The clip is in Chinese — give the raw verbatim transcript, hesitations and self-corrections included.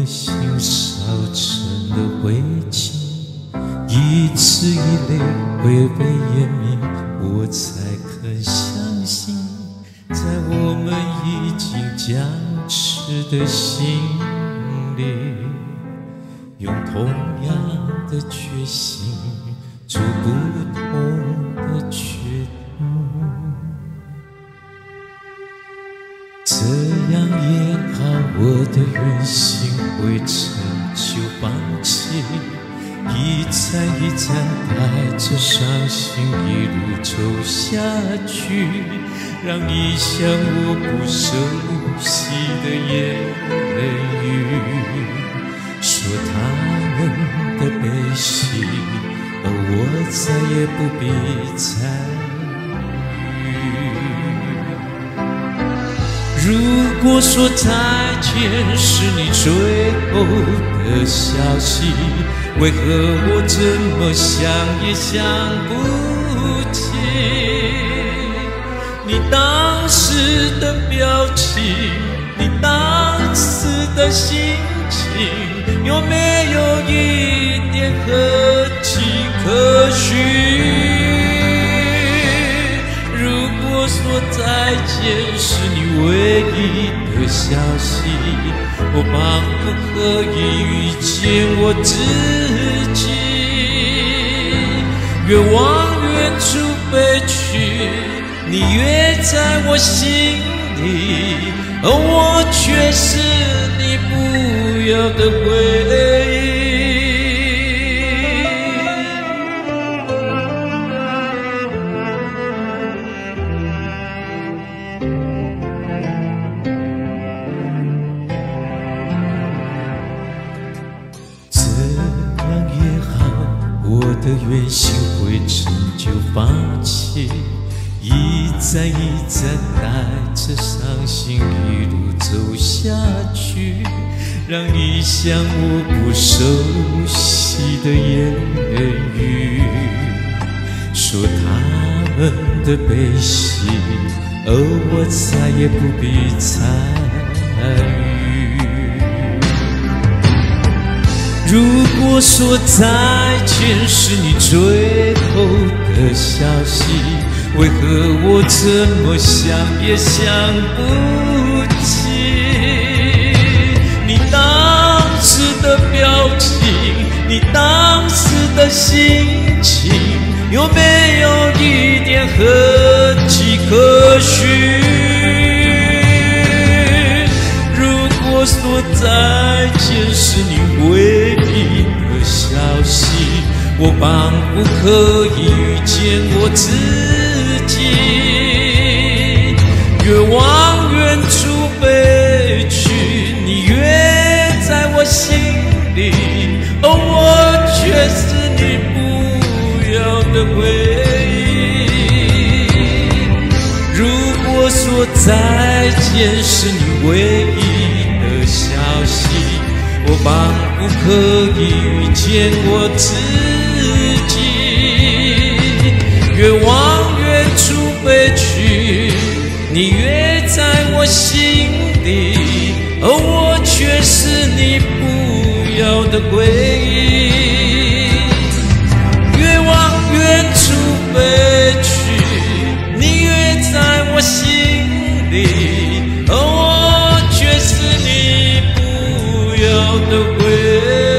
的心烧成了灰烬，一次一泪会被湮灭，我才肯相信，在我们已经僵持的心里，用同样的决心做不同的决定。这样也好，我的原心会成就放弃，一站一站带着伤心一路走下去，让你像我不熟悉的言语，说他们的悲喜，而我再也不必参与。如果说再见是你最后的消息，为何我怎么想也想不起你当时的表情，你当时的心情，有没有一点和气可许？如果说再见是你唯一的消息，我忙不可以遇见我自己，越往远处飞去，你越在我心里，而我却是你不要的回忆。我的原心会成就放弃，一站一站带着伤心一路走下去，让你像我不熟悉的言语，说他们的悲喜，而我再也不必参与。如果说再见是你最后的消息，为何我怎么想也想不起你当时的表情，你当时的心情，有没有一点和气可许？如果说再见是你唯一的消息，我忙不可以遇见我自己，越往远处飞去，你越在我心里，而我却是你不要的回忆。如果说再见是你唯一的消息，我忙不可以遇见我自己，越往远处飞去，你越在我心里，而我却是你不要的回忆。越往远处飞去，你越在我心里，而我却是你不要的回忆。